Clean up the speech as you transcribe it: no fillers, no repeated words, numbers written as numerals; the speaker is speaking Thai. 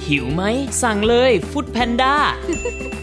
หิวไหมสั่งเลยฟู้ดแพนด้า